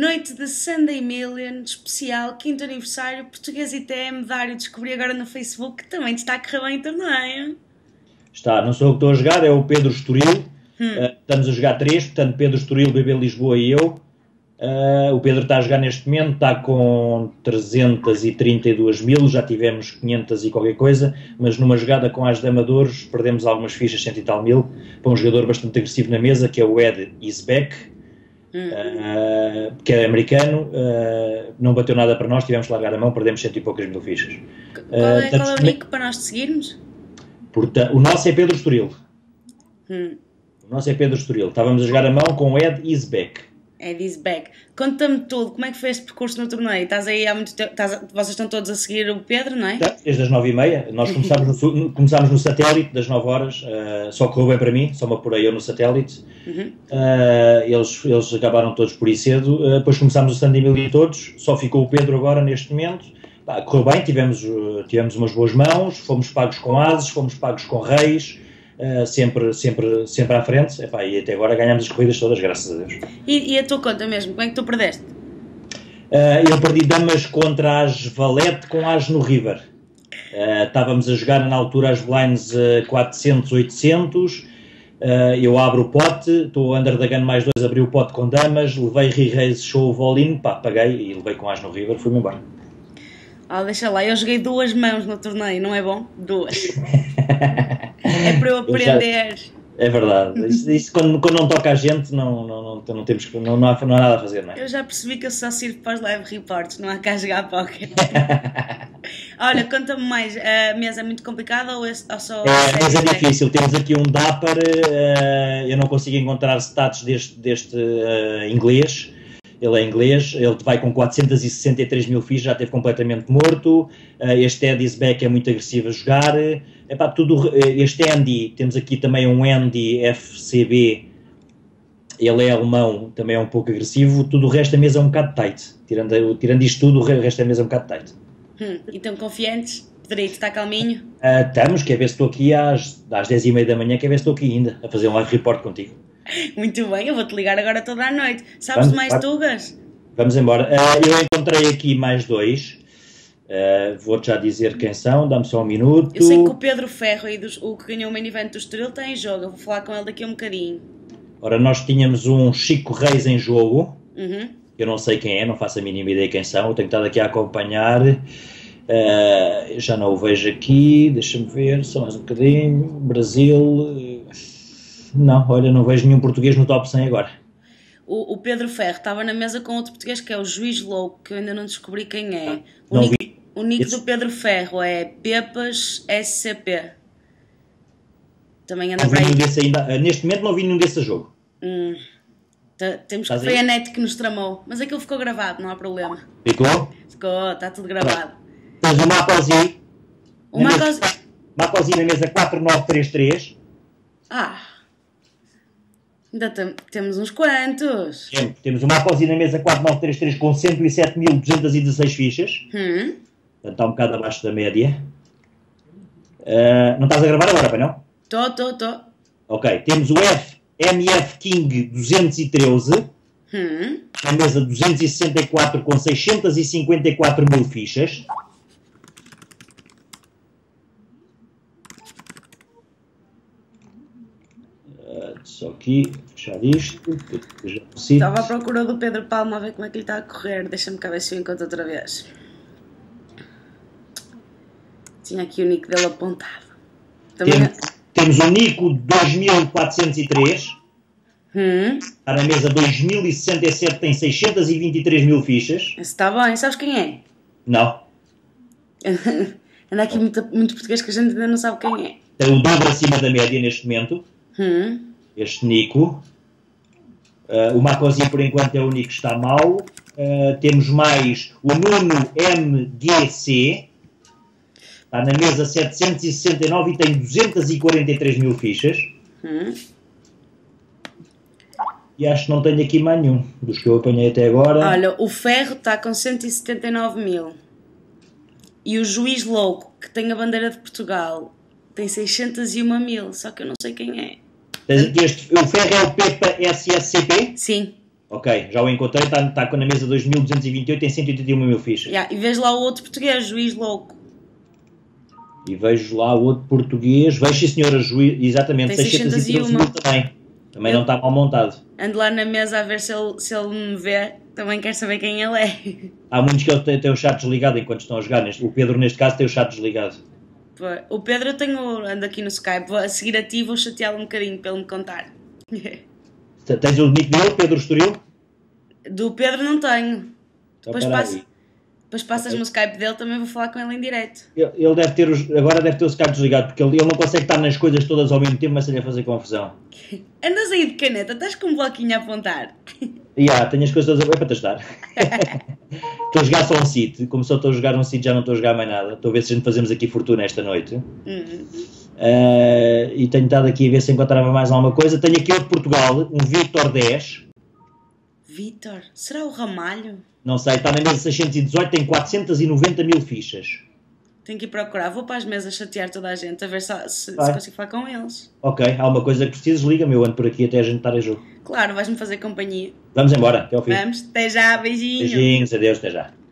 Noite de Sunday Million, especial, quinto aniversário, Português ITM, Dário, descobri agora no Facebook que também te está a correr bem o torneio. Está, não sou eu que estou a jogar, é o Pedro Estoril. Estamos a jogar 3, portanto Pedro Estoril, BB Lisboa e eu. O Pedro está a jogar neste momento, está com 332 mil, já tivemos 500 e qualquer coisa, mas numa jogada com as de amadores perdemos algumas fichas, 100 e tal mil, para um jogador bastante agressivo na mesa, que é o Ed Isbeck, que é americano, não bateu nada para nós, tivemos que largar a mão, perdemos 100 e poucas mil fichas. Qual é o nick para nós te seguirmos? Portanto, o nosso é Pedro Estoril. O nosso é Pedro Estoril. Estávamos a jogar a mão com o Ed Isbeck. Ed Isbeck. Conta-me tudo, como é que foi este percurso no torneio? Estás aí há muito tempo, vocês estão todos a seguir o Pedro, não é? Desde as 9h30, nós começámos no satélite das 9 horas, só correu bem para mim, só me apurei eu no satélite. Eles acabaram todos por ir cedo, depois começámos o Sunday Million todos, só ficou o Pedro agora neste momento. Correu bem, tivemos umas boas mãos, fomos pagos com ases, fomos pagos com reis, sempre à frente, e até agora ganhamos as corridas todas, graças a Deus. E a tua conta mesmo, como é que tu perdeste? Eu perdi damas contra as Valete com as no River. Estávamos a jogar na altura as blinds 400, 800, eu abro o pote, estou under the gun mais 2, abri o pote com damas, levei re-raise, show, all-in, paguei e levei com as no River, fui-me embora. Deixa lá, eu joguei 2 mãos no torneio, não é bom? 2. É para eu aprender. É verdade. Isso quando não toca a gente, não há nada a fazer, não é? Eu já percebi que eu só sirvo para os live reports, não há cá jogar póquer. Olha, conta-me mais, a mesa é muito complicada ou só... A mesa é difícil, temos aqui um Dapper, eu não consigo encontrar stats deste inglês. Ele é inglês, ele vai com 463 mil fichas, já esteve completamente morto. Este Ed Isbeck é muito agressivo a jogar. Este Andy, temos aqui também um Andy FCB, ele é alemão, também é um pouco agressivo. Tudo o resto da mesa é um bocado tight. Tirando isto tudo, o resto da mesa é um bocado tight. Então confiantes? Direito, está calminho? Estamos, quer ver se estou aqui às 10h30 da manhã, quer ver se estou aqui ainda, a fazer um live report contigo. Muito bem, eu vou-te ligar agora toda a noite. Sabes de mais tugas? Vamos embora. Eu encontrei aqui mais 2. Vou-te já dizer quem são, dá-me só um minuto. Eu sei que o Pedro Ferro, o que ganhou o main event do Estoril, está em jogo. Eu vou falar com ele daqui a um bocadinho. Ora, nós tínhamos um Chico Reis em jogo. Eu não sei quem é, não faço a mínima ideia quem são. Eu tenho estado aqui a acompanhar. Já não o vejo aqui. Deixa-me ver, só mais um bocadinho. Brasil... Não, olha, não vejo nenhum português no top 100 agora. O Pedro Ferro estava na mesa com outro português que é o Juiz Louco, que eu ainda não descobri quem é. O nick do Pedro Ferro é Pepas SCP. Também anda para aí. Neste momento não vi nenhum desse jogo. Temos que foi a net que nos tramou, mas aquilo ficou gravado, não há problema. Ficou? Ficou, está tudo gravado. Tens o Macosi. O Macosi na mesa 4933. Ainda temos uns quantos. Temos o Macosi na mesa 4933 com 107.216 fichas. Portanto, está um bocado abaixo da média. Não estás a gravar agora, pai, não? Estou. Ok, temos o MF King 213. Na mesa 264 com 654 mil fichas. Só aqui, fechar isto. Estava à procura do Pedro Palma a ver como é que ele está a correr. Deixa-me cá ver se eu encontro outra vez. Tinha aqui o nick dele apontado. Temos o Nico 2403. Está na mesa 2067, tem 623 mil fichas. Esse está bem, sabes quem é? Não. Anda aqui muito português que a gente ainda não sabe quem é. Tem o dobro acima da média neste momento. Este Nico. O Macosi por enquanto é o Nico que está mau. Temos mais o Nuno MGC. Está na mesa 769 e tem 243 mil fichas. E acho que não tenho aqui mais nenhum dos que eu apanhei até agora. Olha, o Ferro está com 179 mil. E o Juiz Louco, que tem a bandeira de Portugal, tem 601 mil. Só que eu não sei quem é. O Ferro é o Pepa SSCP? Sim. Ok, já o encontrei, está na mesa 2228, tem 181 mil fichas. E vejo lá o outro português, Juiz Louco. E vejo lá o outro português, vejo sim senhora, exatamente, 613 mil também. Também não está mal montado. Ando lá na mesa a ver se ele me vê, também quero saber quem ele é. Há muitos que ele tem o chat desligado enquanto estão a jogar, o Pedro neste caso tem o chat desligado. O Pedro ando aqui no Skype, vou a seguir a ti e vou chateá-lo um bocadinho para ele me contar. Tens o nick dele, Pedro Estoril? Do Pedro não tenho. Então, Depois passas no Skype dele, também vou falar com ele em direto. Ele agora deve ter o Skype desligado, porque ele não consegue estar nas coisas todas ao mesmo tempo, mas ele a fazer confusão. Andas aí de caneta, estás com um bloquinho a apontar. Tenho as coisas todas para testar. Estou a jogar só um sítio, como só estou a jogar um sítio, já não estou a jogar mais nada. Estou a ver se a gente fazemos aqui fortuna esta noite. E tenho estado aqui a ver se encontrava mais alguma coisa. Tenho aqui outro Portugal, um Vitor 10. Vitor? Será o Ramalho? Não sei, está na mesa 618, tem 490 mil fichas. Tenho que ir procurar, vou para as mesas chatear toda a gente, a ver se consigo falar com eles. Ok, há uma coisa que precises, liga-me, eu ando por aqui até a gente estar a jogo. Claro, vais-me fazer companhia. Vamos embora, até ao fim. Vamos, até já, beijinhos. Beijinhos, adeus, até já.